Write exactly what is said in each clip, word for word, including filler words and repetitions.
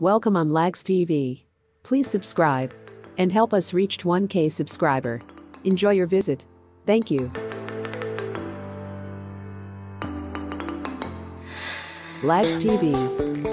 Welcome on Lags T V. Please subscribe and help us reach one K subscriber. Enjoy your visit. Thank you. Lags T V.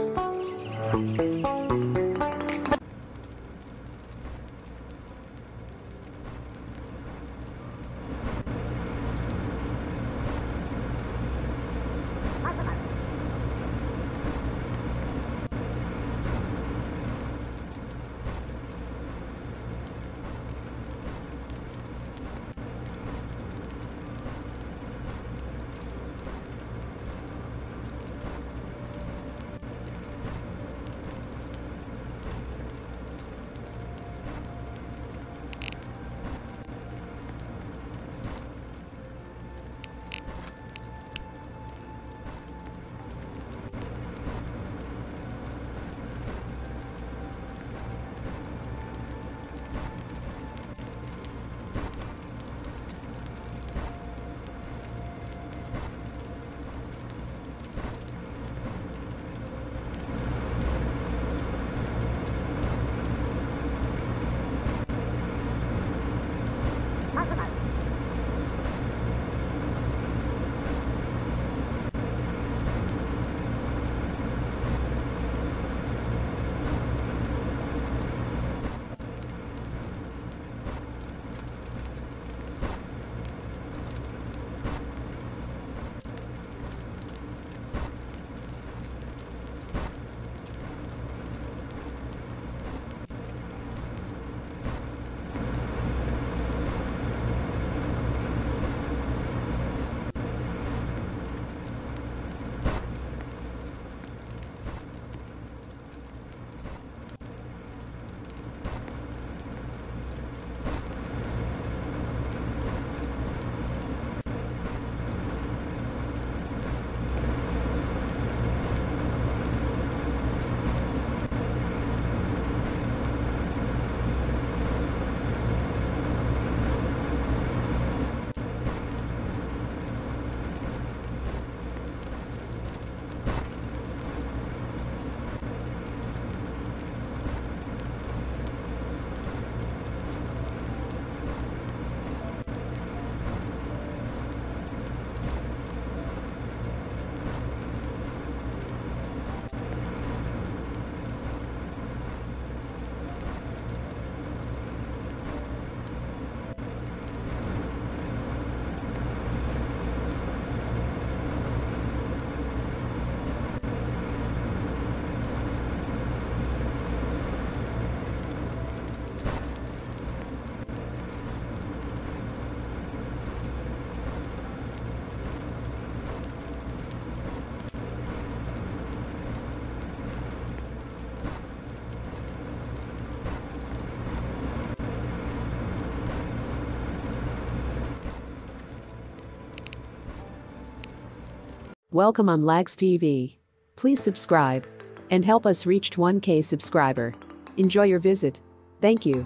Welcome on Lags T V. Please subscribe and help us reach one K subscriber. Enjoy your visit. Thank you.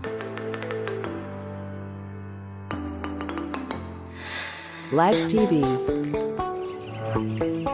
Lags T V.